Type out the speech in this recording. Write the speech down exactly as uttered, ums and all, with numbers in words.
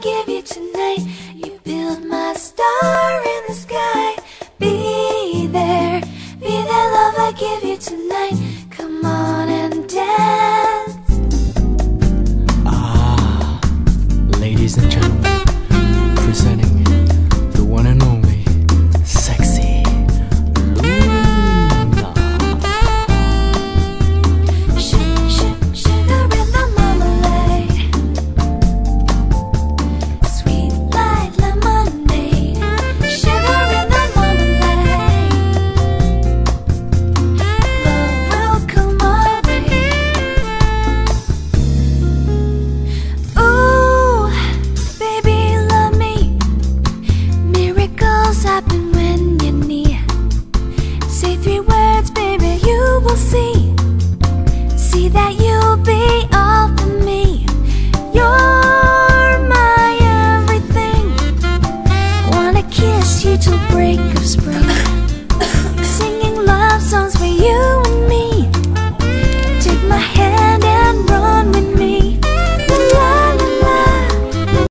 give you tonight. You build my star in the sky. Be there, be there, love I give you tonight.